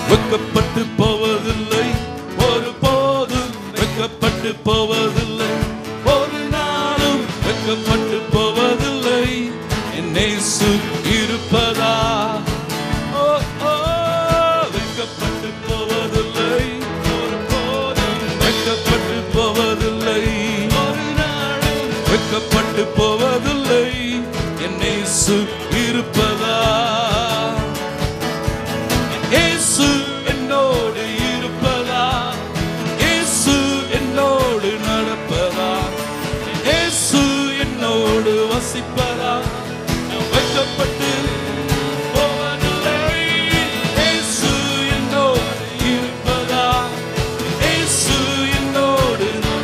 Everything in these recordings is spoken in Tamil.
வெட்கப்பட்டு போவதில்லை, ஒருபோதும் வெட்கப்பட்டு போவதில்லை, ஒரு நாளும் வெட்கப்பட்டு போவதில்லை. என் இயேசு இருப்பதா வெட்கப்பட்டு போவதில்லை, ஒருபோதும் வெட்கப்பட்டு போவதில்லை, ஒரு நாளும் வெட்கப்பட்டு போவதில்லை. என் இயேசு இருப்பதா, இயேசு என்னோடு இருப்பதா, இயேசு என்னோடு நடப்பதா, இயேசு என்னோடு வசிப்பதா. வெட்கப்பட்டு போவதில்லை, இயேசு என்னோடு இருப்பதா, இயேசு என்னோடு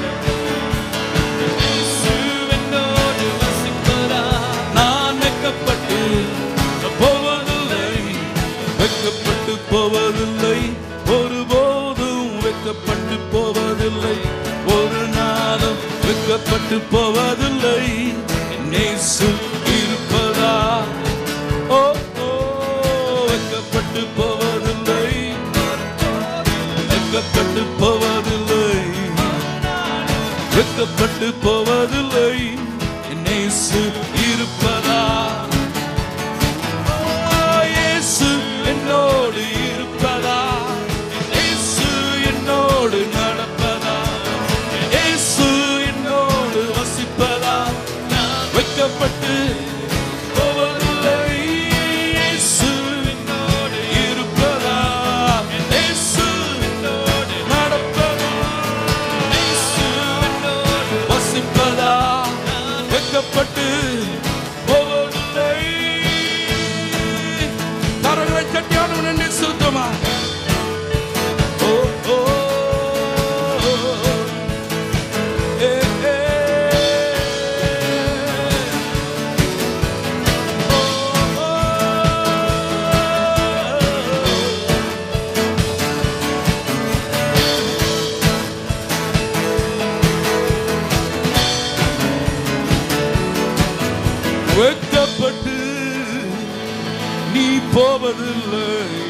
இயேசு என்னோடு வசிப்பதா. நான் வெட்கப்பட்டு போவதில்லை, வெட்கப்பட்டு போவதில்லை, ஒருபோதும் வெட்கப்பட்டு போவதில்லை, ஒரு நாளும் வெட்கப்பட்டு போவதில்லை. என் இயேசு இருப்பதா, ஓ ஓ வெட்கப்பட்டு போவதில்லை, வெட்கப்பட்டு போவதில்லை, வெட்கப்பட்டு போவதில்லை. என் இயேசு இருப்பதா, இயேசு என்னோடு இருப்பதா, இயேசு என்னோடு நடப்பதா, இயேசு என்னோடு வசிப்பதா. நான் வெட்கப்பட்டு போவதில்லை, இயேசு என்னோடு இருப்பதா, இயேசு என்னோடு நடப்பதா, இயேசு என்னோடு வசிப்பதா. வெட்கப்பட்டு போவதில்லை. கரங்களை தட்டியானவன் நன்றி செலுத்துமா. ஓ ஓ ஏ ஏ வெட்கப்பட்டு நீ போவதில்லை.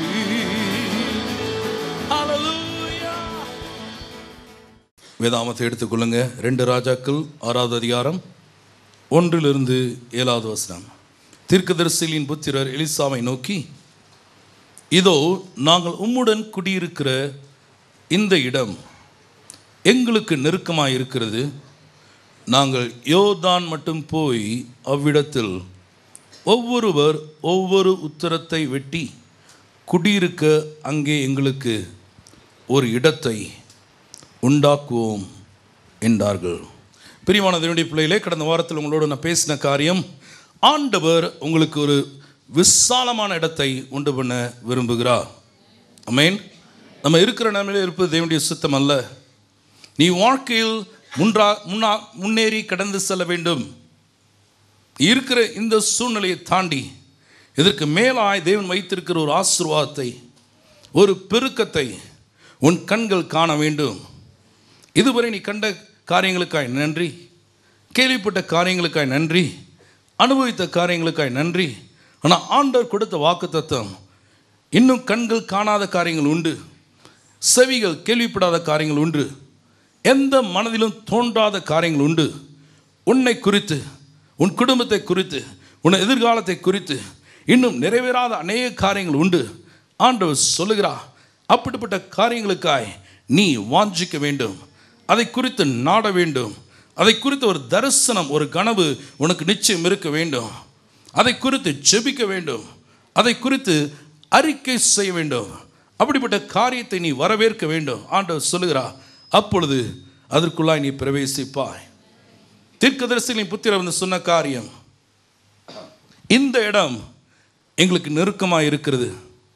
ஹல்லேலூயா. வேதாமத்தை எடுத்துக்கொள்ளுங்க. 2 ராஜாக்கள் 6வது அதிகாரம் 1 - 7வது வசனம். தீர்க்கதரிசியின் புத்திரர் எலிசாவை நோக்கி, இதோ நாங்கள் உம்முடன் குடியிருக்கிற இந்த இடம் எங்களுக்கு நெருக்கமாக இருக்கிறது. நாங்கள் யோர்தான் மட்டும் போய் அவ்விடத்தில் ஒவ்வொருவர் ஒவ்வொரு உத்தரத்தை வெட்டி குடியிருக்க அங்கே எங்களுக்கு ஒரு இடத்தை உண்டாக்குவோம் என்றார்கள். பிரியமான தேவனுடைய பிள்ளைகளே, கடந்த வாரத்தில் உங்களோடு நான் பேசின காரியம், ஆண்டவர் உங்களுக்கு ஒரு விசாலமான இடத்தை உண்டு பண்ண விரும்புகிறார். ஆமென். நம்ம இருக்கிற நிலைமையில் இருப்பது தேவனுடைய சித்தம் அல்ல. நீ வாழ்க்கையில் முன்னேறி கடந்து செல்ல வேண்டும். இருக்கிற இந்த சூழ்நிலையை தாண்டி இதற்கு மேலாய் தேவன் வைத்திருக்கிற ஒரு ஆசீர்வாதத்தை, ஒரு பெருக்கத்தை உன் கண்கள் காண வேண்டும். இதுவரை நீ கண்ட காரியங்களுக்காய் நன்றி, கேள்விப்பட்ட காரியங்களுக்காய் நன்றி, அனுபவித்த காரியங்களுக்காய் நன்றி. ஆனால் ஆண்டவர் கொடுத்த வாக்குத்தத்தம், இன்னும் கண்கள் காணாத காரியங்கள் உண்டு, செவிகள் கேள்விப்படாத காரியங்கள் உண்டு, எந்த மனதிலும் தோன்றாத காரியங்கள் உண்டு. உன்னை குறித்து, உன் குடும்பத்தை குறித்து, உன் எதிர்காலத்தை குறித்து இன்னும் நிறைவேறாத அநேக காரியங்கள் உண்டு. ஆண்டவர் சொல்லுகிறார், அப்படிப்பட்ட காரியங்களுக்காய் நீ வாஞ்சிக்க வேண்டும், அதை குறித்து நாட வேண்டும், அதை குறித்து ஒரு தரிசனம், ஒரு கனவு உனக்கு நிச்சயம் இருக்க வேண்டும், அதை குறித்து ஜெபிக்க வேண்டும், அதை குறித்து அறிக்கை செய்ய வேண்டும். அப்படிப்பட்ட காரியத்தை நீ வரவேற்க வேண்டும். ஆண்டவர் சொல்லுகிறார், அப்பொழுது அதற்குள்ளாய் நீ பிரவேசிப்பாய். தீர்க்கதரிசியின் புத்திரர் வந்து சொன்ன காரியம், இந்த இடம் எங்களுக்கு நெருக்கமாக இருக்கிறது.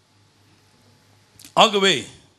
ஆகவே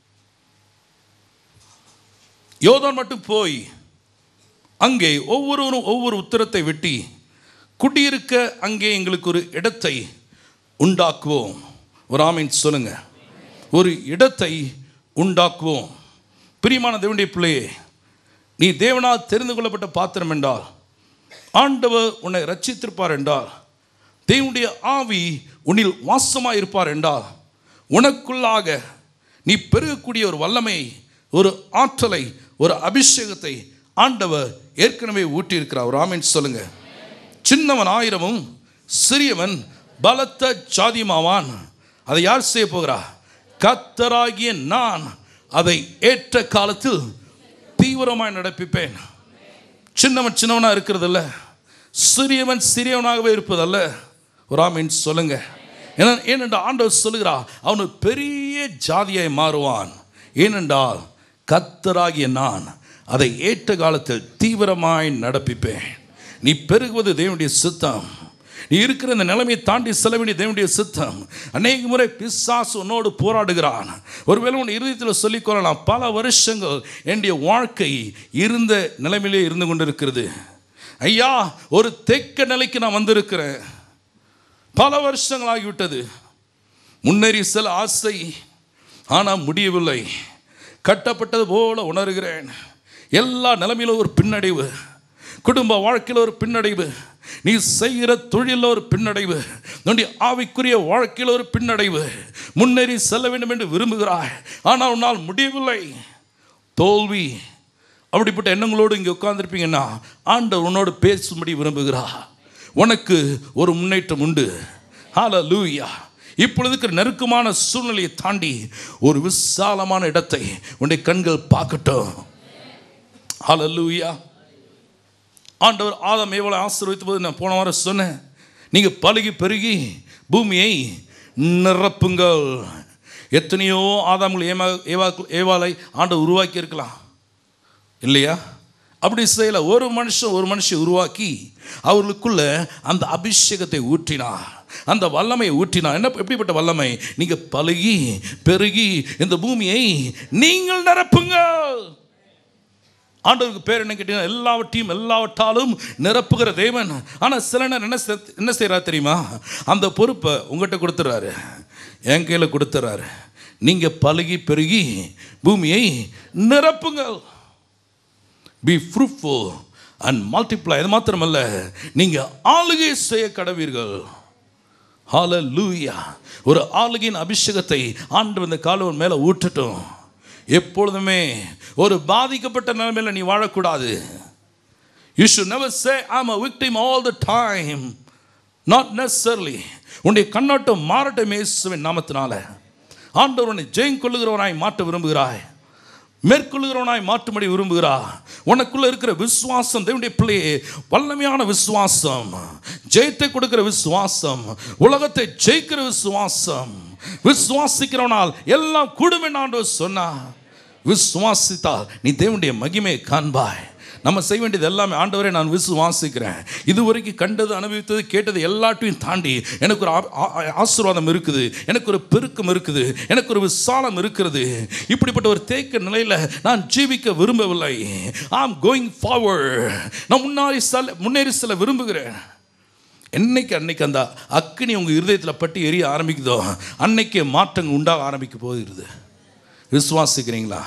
யோர்தான் மட்டும் போய் அங்கே ஒவ்வொருவரும் ஒவ்வொரு உத்தரத்தை வெட்டி குடியிருக்க அங்கே எங்களுக்கு ஒரு இடத்தை உண்டாக்குவோம். ஒரு ஆமீன் சொல்லுங்க. ஒரு இடத்தை உண்டாக்குவோம். பிரியமான தேவனுடைய பிள்ளையே, நீ தேவனால் தெரிந்து கொள்ளப்பட்ட பாத்திரம் என்றால், ஆண்டவர் உன்னை ரட்சித்திருப்பார் என்றால், தேவனுடைய ஆவி உன்னில் வாசமாக இருப்பார் என்றால், உனக்குள்ளாக நீ பெருகக்கூடிய ஒரு வல்லமை, ஒரு ஆற்றலை, ஒரு அபிஷேகத்தை ஆண்டவர் ஏற்கனவே ஊட்டி இருக்கிறார். ஒரு ஆமென் சொல்லுங்க. சின்னவன் 1000 சிறியவன் பலத்த ஜாதியுமாவான். அதை யார் செய்ய போகிறா? கர்த்தராகிய நான் அதை ஏற்ற காலத்தில் தீவிரமாய் நடப்பிப்பேன். சின்னவன் சின்னவனாக இருக்கிறதில்ல, சிறியவன் சிறியவனாகவே இருப்பதல்ல. ஒரு ஆமென் சொல்லுங்க. ஏனென்றால் ஆண்டவர் சொல்லுகிறார், அவனு பெரிய ஜாதியாய் மாறுவான். ஏனென்றால் கர்த்தராகிய நான் அதை ஏற்ற காலத்தில் தீவிரமாய் நடப்பிப்பேன். நீ பெருகுவது தேவனுடைய சித்தம். நீ இருக்கிற இந்த நிலைமையை தாண்டி செல்ல வேண்டிய தேவனுடைய சித்தம். அநேக முறை பிசாசு உன்னோடு போராடுகிறான். ஒருவேளை உன் இருதயத்தில் சொல்லிக்கொள்ளலாம், பல வருஷங்கள் என்னுடைய வாழ்க்கை இருந்த நிலைமையிலே இருந்து கொண்டிருக்கிறது. ஐயா, ஒரு தேக்க நிலைக்கு நான் வந்திருக்கிறேன். பல வருஷங்கள் ஆகிவிட்டது. முன்னேறி செல்ல ஆசை, ஆனால் முடியவில்லை. கட்டப்பட்டது போல உணர்கிறேன். எல்லா நிலைமையிலும் ஒரு பின்னடைவு, குடும்ப வாழ்க்கையில் ஒரு பின்னடைவு, நீ செய்கிற தொழிலில் ஒரு பின்னடைவு, உன்னுடைய ஆவிக்குரிய வாழ்க்கையில் ஒரு பின்னடைவு. முன்னேறி செல்ல வேண்டும் என்று விரும்புகிறாய், ஆனால் உன்னால் முடியவில்லை. தோல்வி. அப்படிப்பட்ட எண்ணங்களோடு இங்கே உட்கார்ந்துருப்பீங்கன்னா ஆண்டவர் உன்னோடு பேசும்படி விரும்புகிறார். உனக்கு ஒரு முன்னேற்றம் உண்டு. ஹல்லேலூயா. இப்பொழுது இருக்கிற நெருக்கமான சூழ்நிலையை தாண்டி ஒரு விசாலமான இடத்தை உன்னுடைய கண்கள் பார்க்கட்டும். ஹல்லேலூயா. ஆண்டவர் ஆதாம் ஏவாளை ஆசீர்வதித்த போது நான் போன வாரம் சொன்னேன், நீங்கள் பலுகி பெருகி பூமியை நிரப்புங்கள். எத்தனையோ ஆதாம்கள் ஏவாளை ஆண்டவர் உருவாக்கி இருக்கலாம் இல்லையா? அப்படி செய்யல. ஒரு மனுஷன் உருவாக்கி அவர்களுக்குள்ள அந்த அபிஷேகத்தை ஊற்றினார், அந்த வல்லமையை ஊற்றினார். என்ன, எப்படிப்பட்ட வல்லமை? நீங்கள் பலுகி பெருகி இந்த பூமியை நீங்கள் நிரப்புங்கள். ஆண்டவருக்கு பேர் என்ன கேட்டீங்கன்னா, எல்லாவற்றையும் எல்லாவற்றாலும் நிரப்புகிற தேவன். ஆனால் சில நேரம் என்ன செய்கிறார் தெரியுமா? அந்த பொறுப்பை உங்கள்கிட்ட கொடுத்துட்றாரு, என் கையில் கொடுத்துட்றாரு. நீங்கள் பலுகி பெருகி பூமியை நிரப்புங்கள். Be fruitful and multiply. அது மாத்திரமல்ல, நீங்கள் ஆளுகை செய்ய கடவீர்கள். ஹல்லேலூயா. ஒரு ஆளுகையின் அபிஷேகத்தை ஆண்டவர் இந்த காலவன் மேலே ஊற்றட்டும். எப்பொழுதுமே ஒரு பாதிக்கப்பட்ட நிலைமையில் நீ வாழக்கூடாது. You should never say I'm a victim all the time. Not necessarily. உன்னுடைய கண்ணோட்டம் மாறட்டும் இயேசுவின் நாமத்தினால. ஆண்டவர் உன்னை ஜெயம் கொள்ளுகிறவனாய் மாற்ற விரும்புகிறாய், மேற்கொள்ளுகிறவனாய் மாற்றும்படி விரும்புகிறார். உனக்குள்ள இருக்கிற விசுவாசம், தேவனுடைய பிள்ளையே, வல்லமையான விசுவாசம், ஜெயத்தை கொடுக்கிற விசுவாசம், உலகத்தை ஜெயிக்கிற விசுவாசம். விசுவாசிக்கிறவனால் எல்லாம் கூடும் என்று ஆண்டவர் சொன்னார். விசுவாசித்தால் நீ தேவனுடைய மகிமையை காண்பாய். நம்ம செய்ய வேண்டியது எல்லாமே, ஆண்டவரே நான் விசுவாசிக்கிறேன், இதுவரைக்கும் கண்டது அனுபவித்தது கேட்டது எல்லாத்தையும் தாண்டி எனக்கு ஒரு ஆசீர்வாதம் இருக்குது, எனக்கு ஒரு பெருக்கம் இருக்குது, எனக்கு ஒரு விசாலம் இருக்கிறது. இப்படிப்பட்ட ஒரு தேக்க நிலையில் நான் ஜீவிக்க விரும்பவில்லை. I'm going forward. நான் முன்னேறி செல்ல விரும்புகிறேன். அன்னைக்கு அந்த அக்கினி உங்கள் இருதயத்தில் பட்டு எரிய ஆரம்பிக்குதோ, அன்னைக்கு மாற்றங்கள் உண்டாக ஆரம்பிக்க போகிறது. விசுவாசிக்கிறீங்களா?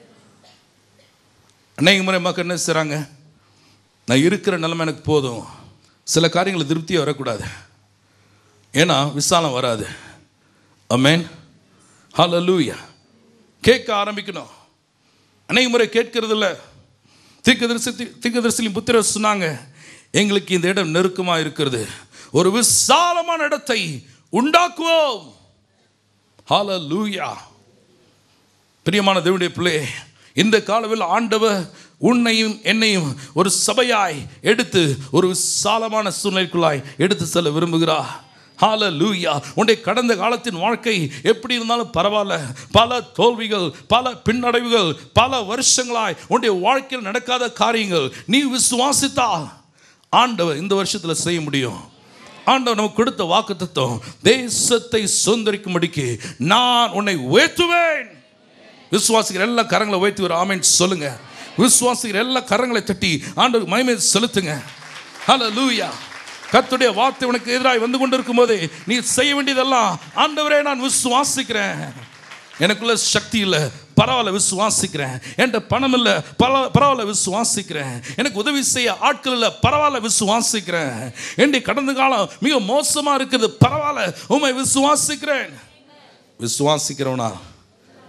அநேக முறை மக்கள் என்ன செய்கிறாங்க, நான் இருக்கிற நிலைமை எனக்கு போதும், சில காரியங்களை திருப்தியாக வரக்கூடாது, ஏன்னா விசாலம் வராது. ஆமென். ஹல்லேலூயா. கேட்க ஆரம்பிக்கணும். அநேக முறை கேட்கறது இல்லை. தீர்க்கதரிசியின் புத்திரர் சொன்னாங்க, எங்களுக்கு இந்த இடம் நெருக்கமாக இருக்கிறது, ஒரு விசாலமான இடத்தை உண்டாக்குவோம். ஹல்லேலூயா. பிரியமான தேவனுடைய பிள்ளை, இந்த காலவில் ஆண்டவர் உன்னையும் என்னையும் ஒரு சபையாய் எடுத்து ஒரு விசாலமான சூழ்நிலைக்குள்ளாய் எடுத்து செல்ல விரும்புகிறார். ஹல்லேலூயா. உன்னுடைய கடந்த காலத்தின் வாழ்க்கை எப்படி இருந்தாலும் பரவாயில்ல, பல தோல்விகள், பல பின்னடைவுகள், பல வருஷங்களாய் உன்னுடைய வாழ்க்கையில் நடக்காத காரியங்கள் நீ விசுவாசித்தால் ஆண்டவர் இந்த வருஷத்தில் செய்ய முடியும். ஆண்டவர் நமக்கு கொடுத்த வாக்குத்தத்தம், தேசத்தை சுதந்தரிக்கும்படிக்கு நான் உன்னை உயர்த்துவேன். விசுவாசிக்கிற எல்லா கரங்களை உயர்த்தி ஒரு ஆமென் சொல்லுங்க. விசுவாசிக்கிற எல்லா கரங்களை தட்டி ஆண்டவருக்கு மகிமை செலுத்துங்க. ஹல்லேலூயா. கர்த்தருடைய வார்த்தை உனக்கு எதிராக வந்து கொண்டிருக்கும் போது நீ செய்ய வேண்டியதெல்லாம், ஆண்டவரே நான் விசுவாசிக்கிறேன், எனக்குள்ள சக்தி இல்லை பரவாயில்ல விசுவாசிக்கிறேன், என்கிட்ட பணம் இல்லை பரவாயில்ல விசுவாசிக்கிறேன், எனக்கு உதவி செய்ய ஆட்கள் இல்லை பரவாயில்ல விசுவாசிக்கிறேன், என்னுடைய கடந்த காலம் மிக மோசமாக இருக்குது பரவாயில்ல உம்மை விசுவாசிக்கிறேன். விசுவாசிக்கிறவனா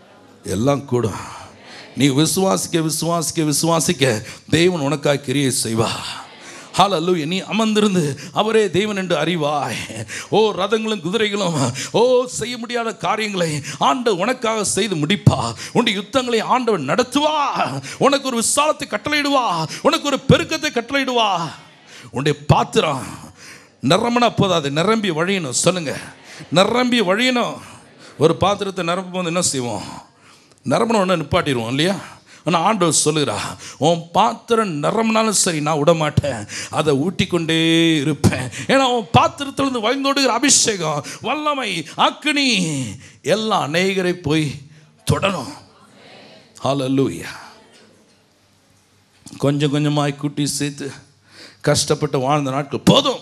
எல்லாம் கூடும். நீ விசுவாசிக்க விசுவாசிக்க விசுவாசிக்க தேவன் உனக்காக கிரியை செய்வா. ஹல்லேலூயா. நீ அமர்ந்திருந்து அவரே தேவன் என்று அறிவாய். ஓ, ரதங்களும் குதிரைகளும் செய்ய முடியாத காரியங்களை ஆண்டவர் உனக்காக செய்து முடிப்பா. உன்னுடைய யுத்தங்களை ஆண்டவர் நடத்துவா. உனக்கு ஒரு விசாலத்தை கட்டளையிடுவா. உனக்கு ஒரு பெருக்கத்தை கட்டளையிடுவா. உன்னுடைய பாத்திரம் நிரம்பினா போதாது, நிரம்பி வழியணும். சொல்லுங்க, நிரம்பி வழியணும். ஒரு பாத்திரத்தை நிரப்பும் போது என்ன செய்வோம்? நிரம்பணும் ஒன்று நிப்பாட்டிடுவோம் இல்லையா? ஆனால் ஆண்டவர் சொல்லுகிறா, உன் பாத்திரம் நிரம்பினாலும் சரி, நான் விட மாட்டேன், அதை ஊட்டிக்கொண்டே இருப்பேன். ஏன்னா உன் பாத்திரத்திலிருந்து வழிந்தோடுகிற அபிஷேகம், வல்லமை, அக்கினி எல்லாம் அநேகரை போய் தொடரும். ஹல்லேலூயா. கொஞ்சம் கொஞ்சமாய் கூட்டி சேர்த்து கஷ்டப்பட்டு வாழ்ந்த நாட்கள் போதும்.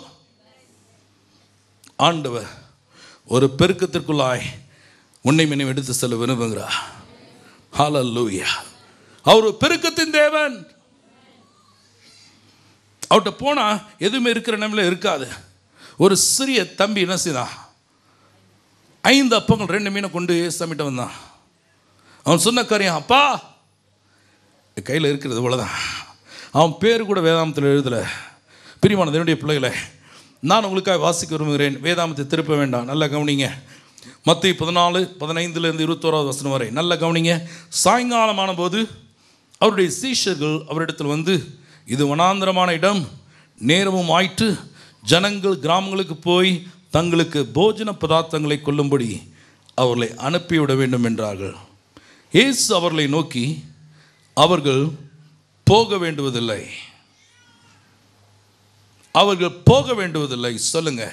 ஆண்டவர் ஒரு பெருக்கத்திற்குள்ளாய் உன்னை மின்னும் எடுத்து செல்ல விரும்புகிறார். ஹல்லேலூயா. அவர் பெருக்கத்தின் தேவன். அவர்கிட்ட போனால் எதுவுமே இருக்கிற நிலையில் இருக்காது. ஒரு சிறிய தம்பி என்ன செய்தான்? 5 அப்பங்கள் 2 மீனை கொண்டு ஏசாமிட்ட வந்தான். அவன் சொன்ன காரியம், அப்பா கையில் இருக்கிறது இவ்வளோதான். அவன் பேர் கூட வேதாமத்தில் எழுதலை. பிரியமான தேவனுடைய பிள்ளைகளை, நான் உங்களுக்காக வாசிக்க விரும்புகிறேன். வேதாமத்தை திருப்ப வேண்டாம், நல்லா கவனிங்க. மத்தேயு 14:15-21 வரை நல்ல கவனிங்க. சாயங்காலமான போது அவருடைய சீஷர்கள் அவரிடத்தில் வந்து, இது வனாந்திரமான இடம், நேரமும் ஆயிற்று, ஜனங்கள் கிராமங்களுக்கு போய் தங்களுக்கு போஜன பதார்த்தங்களை கொள்ளும்படி அவர்களை அனுப்பிவிட வேண்டும் என்றார்கள். இயேசு அவர்களை நோக்கி, அவர்கள் போக வேண்டுவதில்லை, அவர்கள் போக வேண்டுவதில்லை. சொல்லுங்க,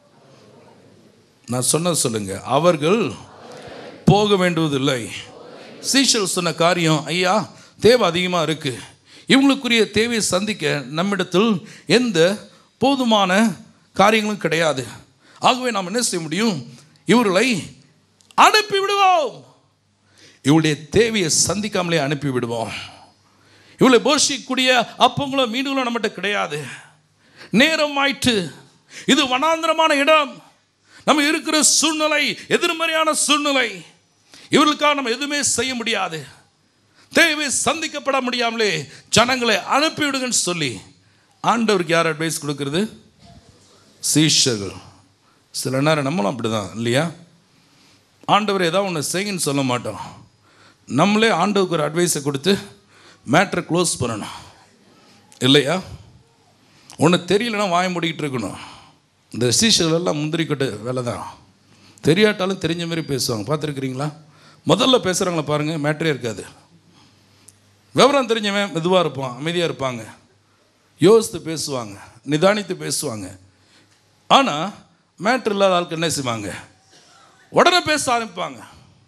நான் சொன்னது சொல்லுங்க, அவர்கள் போக வேண்டுவதில்லை. சீஷர்கள் சொன்ன காரியம், ஐயா தேவை அதிகமாக இருக்குது, இவங்களுக்குரிய தேவையை சந்திக்க நம்மிடத்தில் எந்த போதுமான காரியங்களும் கிடையாது. ஆகவே நாம் என்ன செய்ய முடியும்? இவர்களை அனுப்பிவிடுவோம். இவருடைய தேவையை சந்திக்காமலே அனுப்பிவிடுவோம். இவளை போஷிக்கக்கூடிய அப்பங்களோ மீன்களோ நம்மகிட்ட கிடையாது. நேரம் ஆயிற்று, இது வனாந்திரமான இடம், நம்ம இருக்கிற சூழ்நிலை எதிர்மறையான சூழ்நிலை, இவர்களுக்காக நம்ம எதுவுமே செய்ய முடியாது. தேவை சந்திக்கப்பட முடியாமலே ஜனங்களை அனுப்பிவிடுங்கன்னு சொல்லி ஆண்டவருக்கு யார் அட்வைஸ் கொடுக்கறது? சீஷர்கள். சில நேரம் நம்மளும் அப்படி தான் இல்லையா? ஆண்டவர் ஏதாவது ஒன்று செய்யுன்னு சொல்ல மாட்டோம், நம்மளே ஆண்டவருக்கு ஒரு அட்வைஸை கொடுத்து மேட்ரை க்ளோஸ் பண்ணணும் இல்லையா? ஒன்று தெரியலன்னா வாய மூடிக்கிட்டு இருக்கணும். இந்த சீஷர்கள் எல்லாம் முந்திரி கொட்டை வேலை தான். தெரியாட்டாலும் தெரிஞ்ச மாதிரி பேசுவாங்க, பார்த்துருக்குறீங்களா? முதல்ல பேசுகிறவங்கள பாருங்கள், மேட்ரே இருக்காது. விவரம் தெரிஞ்சவன் மெதுவாக இருப்பான், அமைதியாக இருப்பாங்க, யோசித்து பேசுவாங்க, நிதானித்து பேசுவாங்க. ஆனால் மேட்ரு இல்லாத ஆளுக்கு என்ன செய்வாங்க? உடனே பேச ஆரம்பிப்பாங்க.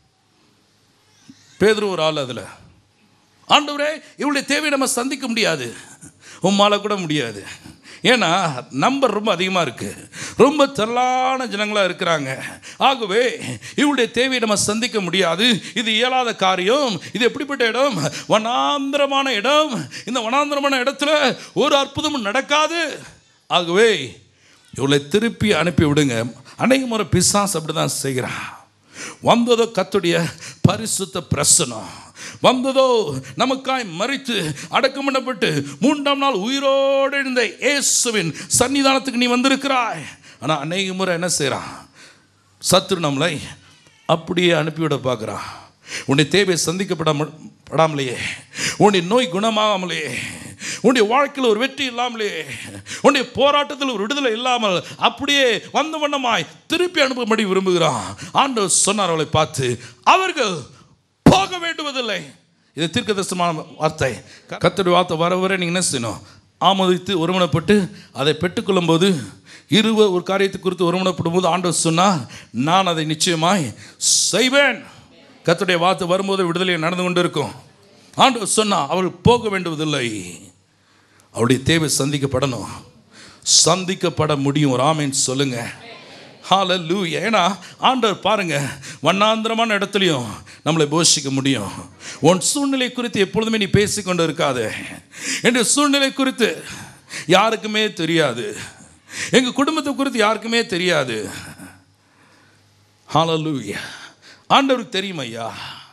பேதுரு ஒரு ஆள். அதில் ஆண்டவரே இவளுடைய தேவையை நம்ம சந்திக்க முடியாது, உம்மால கூட முடியாது. ஏன்னா நம்பர் ரொம்ப அதிகமாக இருக்குது, ரொம்ப திரளான ஜனங்களாக இருக்கிறாங்க. ஆகவே இவளுடைய தேவையை நம்ம சந்திக்க முடியாது, இது இயலாத காரியம். இது எப்படிப்பட்ட இடம்? வனாந்திரமான இடம். இந்த வனாந்திரமான இடத்துல ஒரு அற்புதமும் நடக்காது. ஆகவே இவளை திருப்பி அனுப்பி விடுங்க. அநேக முறை பிசாசு அப்படி தான் செய்கிறான். வந்ததோ கர்த்தருடைய பரிசுத்த பிரசனம், வந்ததோ நமக்காய் மரித்து அடக்கம் பண்ணப்பட்டு 3ஆம் நாள் உயிரோடு இருந்த இயேசுவின் சன்னிதானத்துக்கு நீ வந்திருக்கிறாய். ஆனால் அநேக முறை என்ன செய்கிறான்? சத்துரு நம்மளை அப்படியே அனுப்பிவிட பார்க்குறான். உன்னுடைய தேவை சந்திக்கப்படாமலேயே, உன்னுடைய நோய் குணமாகாமலே, உன்னுடைய வாழ்க்கையில் ஒரு வெற்றி இல்லாமலே, உன்னுடைய போராட்டத்தில் ஒரு விடுதலை இல்லாமல் அப்படியே வந்த வண்ணமாய் திருப்பி அனுப்பும்படி விரும்புகிறான். ஆண்டவர் சொன்னார் அவளை பார்த்து, அவர்கள் போக வேண்டுவதில்லை. இது தீர்க்கதரிசனமான வார்த்தை. கர்த்தருடைய வார்த்தை வர வர நீங்கள் என்ன செய்யணும்? ஆமோதித்து ஒருமனப்பட்டு அதை பெற்றுக்கொள்ளும் போது, இருவர் ஒரு காரியத்தை குறித்து ஒருமனப்படும் போது ஆண்டவர் சொன்னார், நான் அதை நிச்சயமாய் செய்வேன். கர்த்தருடைய வார்த்தை வரும்போது விடுதலை நடந்து கொண்டு இருக்கும். ஆண்டவர் சொன்னா அவள் போக வேண்டுவதில்லை, அவளுடைய தேவை சந்திக்கப்படணும், சந்திக்கப்பட முடியும். ஒரு ஆமென் சொல்லுங்க. ஹல்லேலூயா. ஏன்னா ஆண்டவர் பாருங்க, வண்ணாந்திரமான இடத்துலையும் நம்மளை போஷிக்க முடியும். உன் சூழ்நிலை குறித்து எப்பொழுதுமே நீ பேசிக்கொண்டு இருக்காது. என் சூழ்நிலை குறித்து யாருக்குமே தெரியாது, எங்கள் குடும்பத்தை குறித்து யாருக்குமே தெரியாது. ஹல்லேலூயா. ஆண்டவருக்கு தெரியும் ஐயா.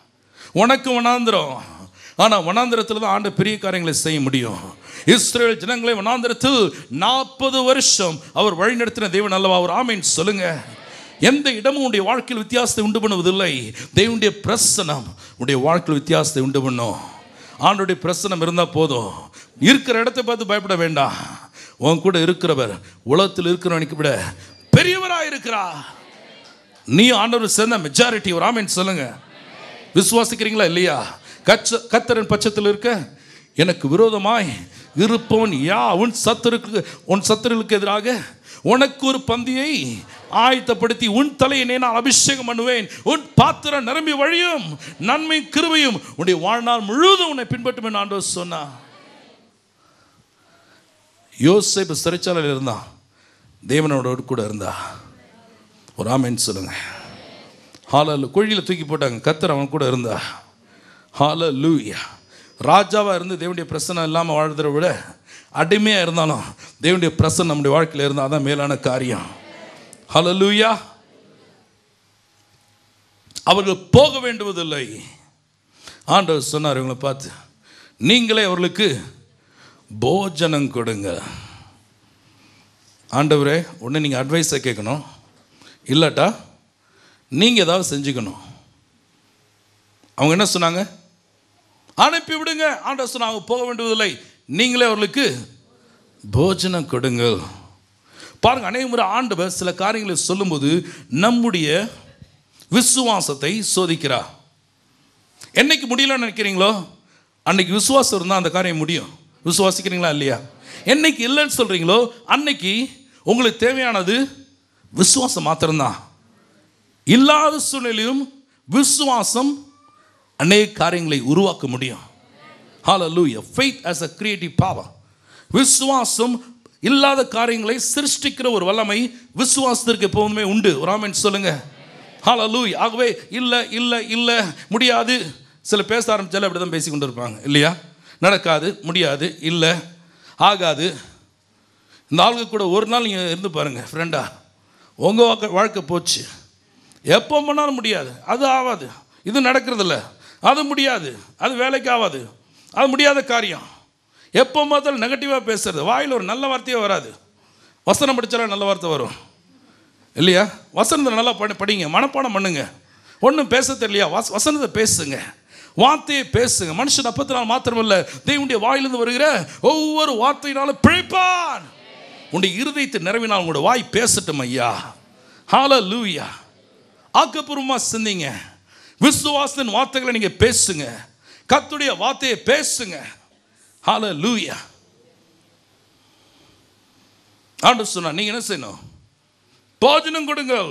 உனக்கு வனாந்திரம். ஆனால் வனாந்திரத்தில் தான் ஆண்டு பெரிய காரியங்களை செய்ய முடியும். இஸ்ரேல் ஜனங்களை வனாந்திரத்தில் 40 வருஷம் அவர் வழிநடத்தின தேவன் அல்லவா? அவர் ஆமீன் சொல்லுங்க. எந்த இடமும் உடைய வாழ்க்கையில் வித்தியாசத்தை உண்டு பண்ணுவதில்லை. தேவனுடைய பிரசனம் உடைய வாழ்க்கையில் வித்தியாசத்தை உண்டு பண்ணும். ஆண்டுடைய பிரசனம் இருந்தால் போதும். இருக்கிற இடத்தை பார்த்து பயப்பட வேண்டாம். உன் கூட இருக்கிறவர் உலகத்தில் இருக்கிறவனுக்கு விட பெரியவராக இருக்கிறா. நீ ஆண்டவர் சேர்ந்த மெஜாரிட்டி. ஒரு ஆமீன் சொல்லுங்க. விசுவாசிக்கிறீங்களா இல்லையா? கர்த்தரின் பட்சத்தில் இருக்க எனக்கு விரோதமாய் இருப்பவன் யா? உன் சத்துருக்களுக்கு எதிராக உனக்கு ஒரு பந்தியை ஆயத்தப்படுத்தி உன் தலையை நான் அபிஷேகம் பண்ணுவேன். உன் பாத்திரம் நிரம்பி வழியும். நன்மை கிருபையும் உன்னுடைய வாழ்நாள் முழுவதும் உன்னை பின்பற்றும் என்று ஆண்டவர் சொன்னார். யோசேப்பு சிறைச்சாலையில் இருந்தான், தேவனோட கூட இருந்தா. ஒரு ஆமென் சொல்லுங்க. ஹalleluya. குழியில் தூக்கி போட்டாங்க, கர்த்தர் அவன் கூட இருந்தா. ஹalleluya. ராஜாவாக இருந்து தேவனுடைய பிரசன்னம் இல்லாமல் வாழ்றதை விட அடிமையாக இருந்தாலும் தேவனுடைய பிரசன்னம் நம்முடைய வாழ்க்கையில் இருந்தால் தான் மேலான காரியம். ஹalleluya. அவர்கள் போக வேண்டுவதில்லை. ஆண்டவர் சொன்னார் இவங்களை பார்த்து, நீங்களே அவர்களுக்கு போஜனம் கொடுங்க. ஆண்டவரே, ஒன்று நீங்கள் அட்வைஸை கேட்கணும், இல்லாட்டா நீங்கள் ஏதாவது செஞ்சுக்கணும். அவங்க என்ன சொன்னாங்க? அனுப்பி விடுங்க. ஆண்டவர் சொன்னாங்க போக வேண்டுவதில்லை, நீங்களே அவர்களுக்கு போஜனம் கொடுங்கள். பாருங்கள், அநேக முறை ஆண்டவர் சில காரியங்களை சொல்லும்போது நம்முடைய விசுவாசத்தை சோதிக்கிறார். என்னைக்கு முடியலன்னு நினைக்கிறீங்களோ அன்னைக்கு விசுவாசம் இருந்தால் அந்த காரியம் முடியும். விசுவாசிக்கிறீங்களா இல்லையா? என்னைக்கு இல்லைன்னு சொல்கிறீங்களோ அன்னைக்கு உங்களுக்கு தேவையானது விசுவாசம் மாத்திரம்தான். இல்லாத சூழ்நிலையும் விசுவாசம் அநேக காரியங்களை உருவாக்க முடியும். ஹalleluya. Faith as a creative power. விசுவாசம் இல்லாத காரியங்களை சிருஷ்டிக்கிற ஒரு வல்லமை விசுவாசத்திற்கு எப்போதுமே உண்டு. ஒரு ஆமென் சொல்லுங்க. ஹalleluya. ஆகவே இல்லை இல்லை இல்லை முடியாது. சில பேச ஆரம்பிச்சாலும் அப்படி தான் பேசி கொண்டு இருப்பாங்க இல்லையா? நடக்காது, முடியாது, இல்லை, ஆகாது. இந்த ஆளுங்க கூட ஒரு நாள் நீங்கள் இருந்து பாருங்கள் ஃப்ரெண்டா. உங்கள் வாழ்க்கை போச்சு. எப்போ பண்ணாலும் முடியாது, அது ஆகாது, இது நடக்கிறதில்ல, அது முடியாது, அது வேலைக்கு ஆகாது, அது முடியாத காரியம். எப்போ பார்த்தாலும் நெகட்டிவாக பேசுறது. வாயில் ஒரு நல்ல வார்த்தையே வராது. வசனம் படித்தாலும் நல்ல வார்த்தை வரும் இல்லையா? வசனத்தை நல்லா படிங்க, மனப்பாடம் பண்ணுங்க. ஒன்றும் பேச தெரியலையா? வசனத்தை பேசுங்க, வார்த்தையை பேசுங்க. மனுஷன் அப்பத்தினால் மாத்திரமல்ல, தேவனுடைய வாயிலிருந்து வருகிற ஒவ்வொரு வார்த்தையினாலும் பிழைப்பான். உன்னுடைய இருதயத்தை நிறைவினால் உங்களோட வாய் பேசட்டும் ஐயா. ஹalleluya. ஆக்கப்பூர்வமாக சிந்திங்க. விசுவாசத்தின் வார்த்தைகளை நீங்கள் பேசுங்க. கர்த்தருடைய வார்த்தையை பேசுங்க. ஹalleluya. ஆண்டவர் சொன்னார், நீங்கள் என்ன செய்யணும்? போஜனம் கொடுங்கள்.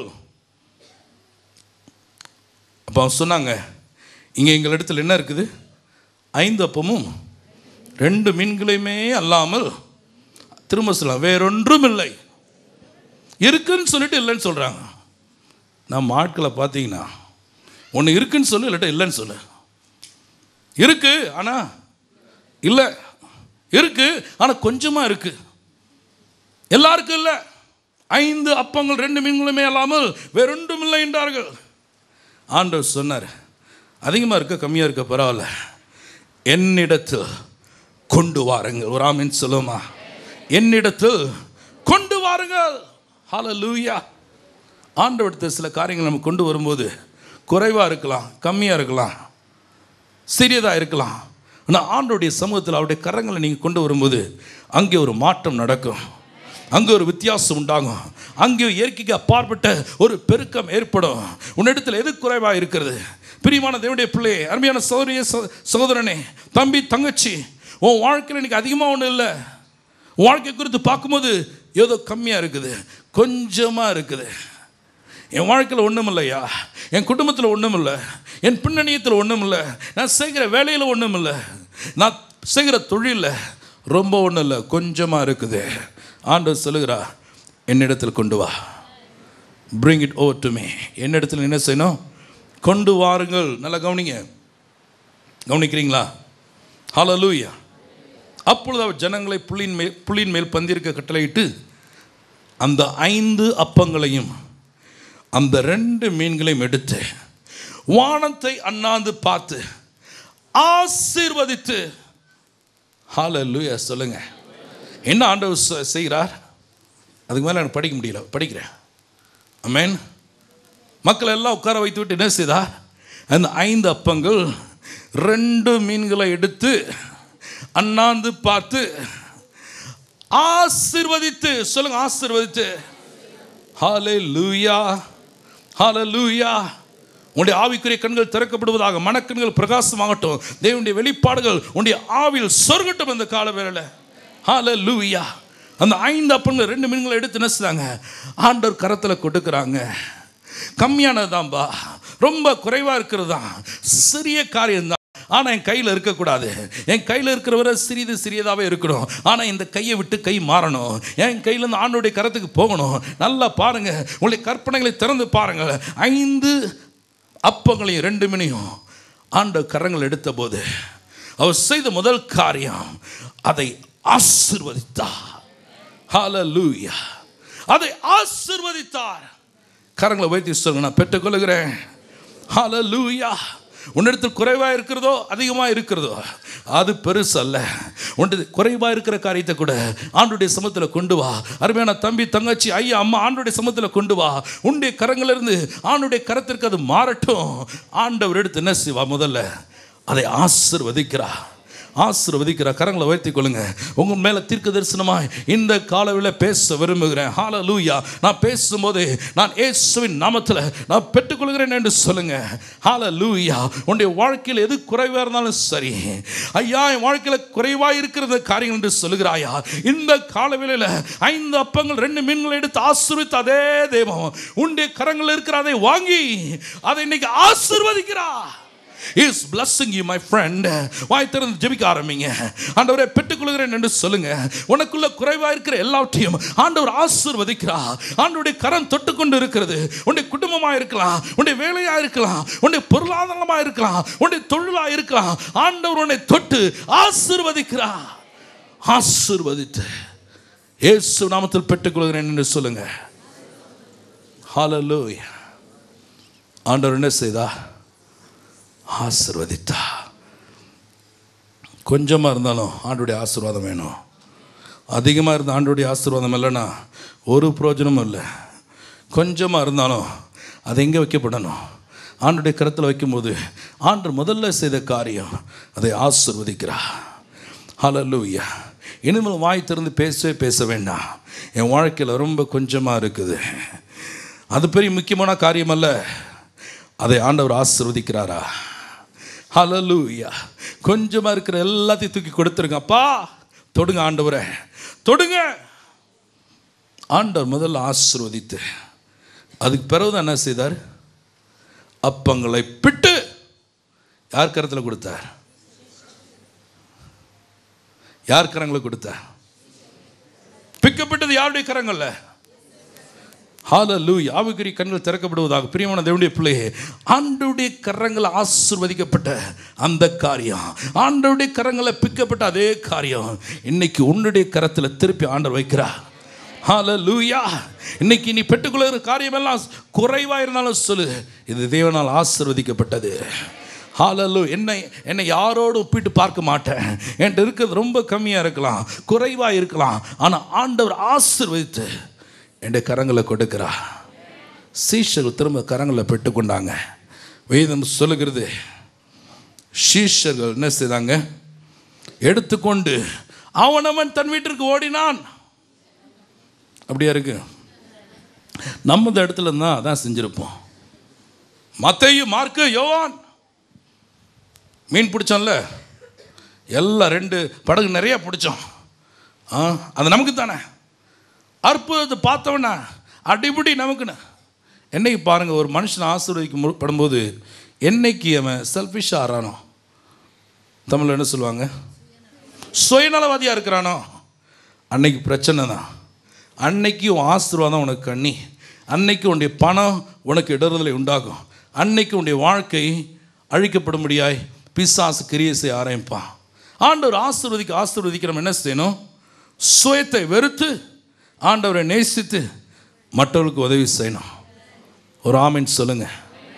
அப்போ அவங்க சொன்னாங்க, இங்கே எங்கள் இடத்துல என்ன இருக்குது? 5 அப்பமும் 2 மீன்களையுமே அல்லாமல், திரும்ப சொல்லலாம், வேறொன்றும் இல்லை. இருக்குன்னு சொல்லிட்டு இல்லைன்னு சொல்கிறாங்க. நம்ம ஆட்களை பார்த்தீங்கன்னா ஒன்று இருக்குன்னு சொல்லு, இல்லாட்ட இல்லைன்னு சொல்லு. இருக்கு ஆனால் இல்லை, இருக்கு ஆனால் கொஞ்சமாக இருக்கு. எல்லாருக்கும் இல்லை. 5 அப்பங்கள் 2 மீன்களுமே அல்லாமல் வேறொன்றும் இல்லை என்றார்கள். ஆண்டவர் சொன்னார், அதிகமாக இருக்க கம்மியாக இருக்க பரவாயில்ல, என்னிடத்தில் கொண்டு வாருங்கள். ஒரு ஆமென் சொல்லுமா? என்னிடத்தில் கொண்டு வாருங்கள். ஹalleluya. ஆண்டவர்கிட்ட சில காரியங்கள் நம்ம கொண்டு வரும்போது குறைவாக இருக்கலாம், கம்மியாக இருக்கலாம், சிறியதாக இருக்கலாம். ஆனால் ஆண்டவருடைய சமூகத்தில் அவருடைய கரங்களை நீங்கள் கொண்டு வரும்போது அங்கே ஒரு மாற்றம் நடக்கும், அங்கே ஒரு வித்தியாசம் உண்டாகும், அங்கே இயற்கைக்கு அப்பாற்பட்ட ஒரு பெருக்கம் ஏற்படும். உன்னிடத்தில் எது குறைவாக இருக்கிறது? பிரியமான தேவனுடைய பிள்ளையே, அருமையான சகோதரிய சகோதரனே, தம்பி, தங்கச்சி, உன் வாழ்க்கையில் எனக்கு அதிகமாக ஒன்றும் இல்லை. உன் வாழ்க்கை குறித்து பார்க்கும்போது ஏதோ கம்மியாக இருக்குது, கொஞ்சமாக இருக்குது. என் வாழ்க்கையில் ஒன்றும் இல்லையா, என் குடும்பத்தில் ஒன்றும் இல்லை, என் பின்னணியத்தில் ஒன்றும் இல்லை, நான் செய்கிற வேலையில் ஒன்றும் இல்லை, நான் செய்கிற தொழிலில் ரொம்ப ஒன்றும் இல்லை, கொஞ்சமாக இருக்குது. ஆண்டவர் சொல்லுகிறா, என்னிடத்தில் கொண்டு வா. bring it over to me. என்னிடத்தில் என்ன செய்யணும்? கொண்டு வாருங்கள். நல்லா கவனிங்க, கவனிக்கிறீங்களா? ஹalleluya. அப்பொழுது அவர் ஜனங்களை புள்ளின் மேல் பந்திருக்க கட்டளையிட்டு அந்த 5 அப்பங்களையும் அந்த 2 மீன்களையும் எடுத்து வானத்தை அண்ணாந்து பார்த்து ஆசீர்வதித்து, ஹல்லேலூயா சொல்லுங்க. என்ன ஆண்டவர் செய்கிறார்? அதுக்கு மேலே எனக்கு படிக்க முடியல, படிக்கிறேன். ஆமென். மக்கள் எல்லாம் உட்கார வைத்து விட்டு என்ன செய்தார்? அந்த 5 அப்பங்கள் 2 மீன்களை எடுத்து அண்ணாந்து பார்த்து ஆசீர்வதித்து, சொல்லுங்க ஆசீர்வதித்து. ஹல்லேலூயா, ஹல்லேலூயா. உன்னுடைய ஆவிக்குரிய கண்கள் திறக்கப்படுவதாக, மனக்கண்கள் பிரகாசமாகட்டும், தேவனுடைய வெளிப்பாடுகள் உன்னுடைய ஆவியில் சொர்க்கட்டும் இந்த கால வேளையில். ஹல்லேலூயா. அந்த 5 அப்பங்கள் 2 மீன்களை எடுத்து நினைச்சாங்க, ஆண்டவர் கரத்தில் கொடுக்குறாங்க. கம்மியானதுதான்பா, ரொம்ப குறைவாக இருக்கிறது தான், சிறிய காரியம்தான். ஆனால் என் கையில் இருக்கக்கூடாது, என் கையில் இருக்கிறவரை சிறியதாகவே இருக்கணும். ஆனால் இந்த கையை விட்டு கை மாறணும், என் கையிலேருந்து ஆண்டோடைய கரத்துக்கு போகணும். நல்லா பாருங்கள், உங்களுடைய கற்பனைகளை திறந்து பாருங்கள். 5 அப்பங்களையும் 2 மீனையும் ஆண்டவர் கரங்கள் எடுத்த போது அவர் செய்த முதல் காரியம், அதை ஆசீர்வதித்தார். ஹல்லேலூயா. அதை ஆசீர்வதித்தார். கரங்களை வைத்து சொல்லுங்க, நான் பெற்றுக்கொள்கிறேன். ஹல்லேலூயா. உன்னிடத்தில் குறைவாக இருக்கிறதோ அதிகமாக இருக்கிறதோ அது பெருசு அல்ல. உன்னுடைய குறைவாக இருக்கிற காரியத்தை கூட ஆண்டுடைய சமூகத்தில் கொண்டு வா. அருமையான தம்பி, தங்கச்சி, ஐயா, அம்மா, ஆண்டுடைய சமூகத்தில் கொண்டு வா. உன்னுடைய கரங்களிலிருந்து ஆண்டுடைய கரத்திற்கு அது மாறட்டும். ஆண்டவர் எடுத்து என்ன செய்வா? முதல்ல அதை ஆசீர்வதிக்கிறா, ஆசீர்வதிக்கிற. கரங்களை உயர்த்திக் கொள்ளுங்க. உங்கள் மேலே தீர்க்க தரிசனமாய் இந்த காலவில் பேச விரும்புகிறேன். ஹல்லேலூயா. நான் பேசும்போது நான் இயேசுவின் நாமத்தில் நான் பெற்றுக்கொள்கிறேன் என்று சொல்லுங்க. ஹல்லேலூயா. உன்னுடைய வாழ்க்கையில் எது குறைவாக இருந்தாலும் சரி, ஐயா என் வாழ்க்கையில் குறைவாக இருக்கிற காரியங்கள் என்று சொல்லுகிறாயா, இந்த காலவேளையில் 5 அப்பங்கள் 2 மீன்களை எடுத்து ஆசீர்வதித்த அதே தெய்வம் உன்னுடைய கரங்களில் இருக்கிற அதை வாங்கி அதை இன்னைக்கு ஆசீர்வதிக்கிறா. is blessing you my friend. வாய் திறந்து ஜெபிக்க ஆரம்பிங்க. ஆண்டவரே பெற்றுக்கொள்கிறேன் என்று சொல்லுங்க. உனக்குள்ள குறைவா இருக்கிற எல்லாவற்றையும் ஆண்டவர் ஆசீர்வதிக்கிறார். ஆண்டவருடைய கரம் தொட்டுக்கொண்டு இருக்கிறது. உன்னுடைய குடும்பமா இருக்கலாம், உன்னுடைய வேலையா இருக்கலாம், உன்னுடைய பொருளாதாரமா இருக்கலாம், உன்னுடைய தொழிலா இருக்கலாம். ஆண்டவர் உன்னை தொட்டு ஆசீர்வதிக்கிறார். ஆசீர்வதித்து இயேசு நாமத்தில் பெற்றுக்கொள்கிறேன் என்று சொல்லுங்க. ஹல்லேலூயா. ஆண்டவர் என்ன செய்தா? ஆசீர்வதித்தா. கொஞ்சமாக இருந்தாலும் ஆண்டோடைய ஆசீர்வாதம் வேணும். அதிகமாக இருந்த ஆண்டோடைய ஆசீர்வாதம் இல்லைன்னா ஒரு பிரயோஜனமும் இல்லை. கொஞ்சமாக இருந்தாலும் அது எங்கே வைக்கப்படணும்? ஆண்டோடைய கரத்தில் வைக்கும்போது ஆண்டவர் முதல்ல செய்த காரியம் அதை ஆசீர்வதிக்கிறா. ஹல்லேலூயா. இனிமேல் வாய் திறந்து பேச வேண்டாம். என் வாழ்க்கையில் ரொம்ப கொஞ்சமாக இருக்குது, அது பெரிய முக்கியமான காரியம் அல்ல, அதை ஆண்டவர் ஆசீர்வதிக்கிறாரா? ஹல்லேலூயா. கொஞ்சமாக இருக்கிற எல்லாத்தையும் தூக்கி கொடுத்துருங்க. அப்பா தொடுங்க, ஆண்டவரை தொடுங்க. ஆண்டவர் முதல்ல ஆசீர்வதித்து அதுக்கு பிறகுதான் என்ன செய்தார்? அப்பங்களை பிட்டு யார் கரத்தில் கொடுத்தார்? யார் கரங்களை கொடுத்தார்? பிக்கப்பட்டது யாருடைய கரங்கள்ல? ஹல்லேலூயா. ஆவிக்குரிய கண்கள் திறக்கப்படுவதாக. பிரியமான தேவனுடைய பிள்ளையே, ஆண்டவருடைய கரங்களை ஆசீர்வதிக்கப்பட்ட அந்த காரியம், ஆண்டவருடைய கரங்களை பிக்கப்பட்ட அதே காரியம் இன்னைக்கு உன்னுடைய கரத்தில் திருப்பி ஆண்டவர் வைக்கிறார். ஹல்லேலூயா. இன்னைக்கு நீ பெற்றுக்கொள்கிற காரியம் எல்லாம் குறைவாக இருந்தாலும் சொல்லு, இது தேவனால் ஆசீர்வதிக்கப்பட்டது. ஹல்லேலூயா. என்னை யாரோடு ஒப்பிட்டு பார்க்க மாட்டேன். என்கிட்ட இருக்கிறது ரொம்ப கம்மியாக இருக்கலாம், குறைவாக இருக்கலாம், ஆனால் ஆண்டவர் ஆசீர்வதித்து என் கரங்களை கொடுக்கிறா. சீஷர்கள் திரும்ப கரங்களை பெற்றுக்கொண்டாங்க. வேதம் சொல்லுகிறது, சீஷர்கள் என்ன செய்தாங்க? எடுத்துக்கொண்டு அவனவன் தன் வீட்டிற்கு ஓடினான். அப்படியா இருக்கு? நம்ம இந்த இடத்துல தான் அதான் செஞ்சிருப்போம். மத்தேயு, மார்க்கு, யோவான் மீன் பிடிச்சோம்ல, எல்லாம் 2 படகு நிறைய பிடிச்சோம். அது நமக்கு தானே. அற்புதத்தை பார்த்தவனா அடிப்படி நமக்குன்னு. என்னைக்கு பாருங்கள், ஒரு மனுஷனை ஆசீர்வதிக்கப்படும்போது என்னைக்கு அவன் செல்ஃபிஷாக ஆறானோ, தமிழில் என்ன சொல்லுவாங்க, சுயநலவாதியாக இருக்கிறானோ, அன்னைக்கு பிரச்சனை தான். அன்னைக்கு உன் ஆசீர்வாதம் உனக்கு கண்ணி, அன்னைக்கு உன்னுடைய பணம் உனக்கு இடறுதலை உண்டாகும், அன்னைக்கு உன்னுடைய வாழ்க்கை அழிக்கப்படும்படியாய் பிசாசு கிரியை செய்ய ஆரம்பிப்பான். ஆண்டவர் ஆசீர்வதிக்க நம்ம என்ன செய்யணும்? சுயத்தை வெறுத்து ஆண்டவரை நேசித்து மற்றவர்களுக்கு உதவி செய்யணும். ஒரு ஆமீன் சொல்லுங்க.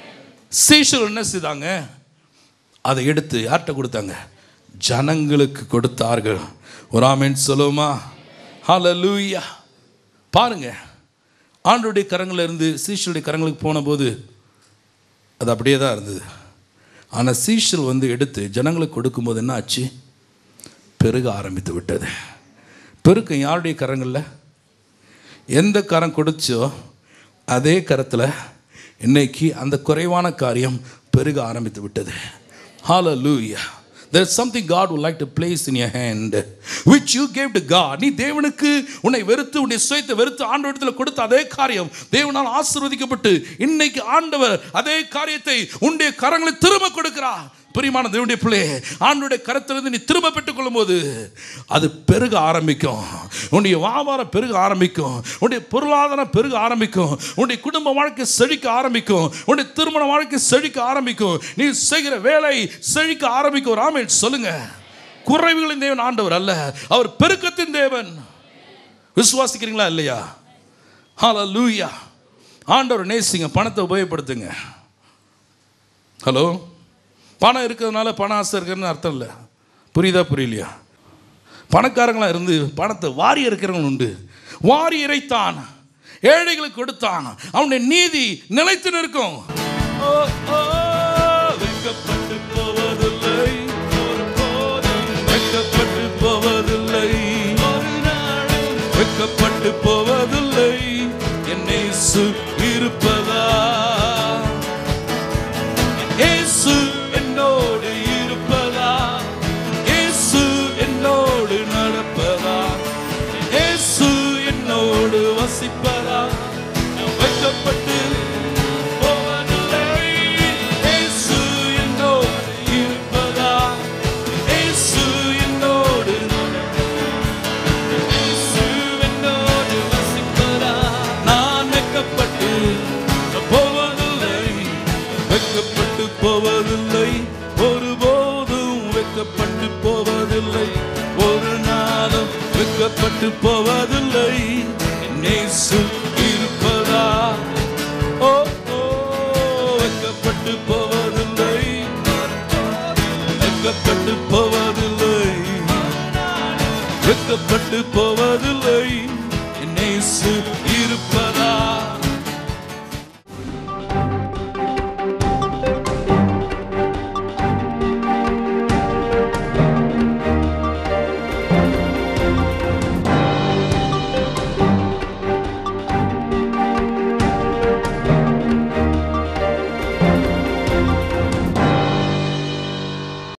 சீஷர்கள் என்ன செய்தாங்க? அதை எடுத்து யார்கிட்ட கொடுத்தாங்க? ஜனங்களுக்கு கொடுத்தார்கள். ஒரு ஆமென் சொல்லுமா? ஹல்லேலூயா. பாருங்க, ஆண்டவருடைய கரங்களில் இருந்து சீஷருடைய கரங்களுக்கு போன போது அது அப்படியே தான் இருந்தது. ஆனால் சீஷர் எடுத்து ஜனங்களுக்கு கொடுக்கும்போது என்ன ஆச்சு? பெருக ஆரம்பித்து விட்டது. பெருக்கம் யாருடைய கரங்களில்? எந்த கரம் கொடுச்சோ அதே கரத்தில் இன்னைக்கு அந்த குறைவான காரியம் பெருக ஆரம்பித்து விட்டது. ஹல்லேலூயா. There is something God would like to place in your hand which you gave to God. நீ தேவனுக்கு உன்னை வெறுத்து, உன்னை சுயத்தை வெறுத்து ஆண்டவரிடத்தில் கொடுத்த அதே காரியம் தேவனால் ஆசீர்வதிக்கப்பட்டு இன்னைக்கு ஆண்டவர் அதே காரியத்தை உன்னுடைய கரங்களில் திரும்ப கொடுக்கிறார். பிரியமான தேவனுடைய பிள்ளையே, ஆண்டவருடைய கரத்திலிருந்து நீ திரும்ப பெற்றுக் கொள்ளும் போது அது பெருக ஆரம்பிக்கும். உன்னுடைய வியாபாரம் பெருக ஆரம்பிக்கும், உன்னுடைய பொருளாதாரம் பெருக ஆரம்பிக்கும், உன்னுடைய குடும்ப வாழ்க்கை செழிக்க ஆரம்பிக்கும், உன்னுடைய திருமண வாழ்க்கை செழிக்க ஆரம்பிக்கும், நீ செய்கிற வேலை செழிக்க ஆரம்பிக்கும். ஒரு ஆமென் சொல்லுங்க. குறைவுகளின் தேவன் ஆண்டவர் அல்ல, அவர் பெருக்கத்தின் தேவன். விசுவாசிக்கிறீங்களா இல்லையா? ஹல்லேலூயா. ஆண்டவர் நேசிங்க, பணத்தை உபயோகப்படுத்துங்க. ஹலோ, பணம் இருக்கிறதுனால பண ஆசை இருக்கிறதுன்னு அர்த்தம் இல்லை. புரியுதா புரியலையா? பணக்காரங்களாக இருந்து பணத்தை வாரி இருக்கிறவங்க உண்டு. வாரி இறைத்தான், ஏழைகளுக்கு கொடுத்தான், அவனுடைய நீதி நிலைத்து நிற்கும். வெட்கப்பட்டு போவதில்லை, வெட்கப்பட்டு போவதில்லை, வெட்கப்பட்டு போவதில்லை. என் இயேசு இருப்பதா, இயேசு என்னோடு இருப்பதா, இயேசு என்னோடு நடப்பதா, இயேசு என்னோடு வசிப்பதா. வெட்கப்பட்டு போவதில்லை, இயேசு என்னோடு இருப்பதா, இயேசு என்னோடு இயேசு என்னோடு வசிப்பதா. நான் வெட்கப்பட்டு போவதில்லை, வெட்கப்பட்டு போவதில்லை, ஒருபோதும் வெட்கப்பட்டு போவதில்லை, ஒரு நாளும் வெட்கப்பட்டு போவதில்லை. இயேசு இருப்பதா, ஓ ஓ, வெட்கப்பட்டு போவதில்லை, வெட்கப்பட்டு போவதில்லை, வெட்கப்பட்டு போவதில்லை. இயேசு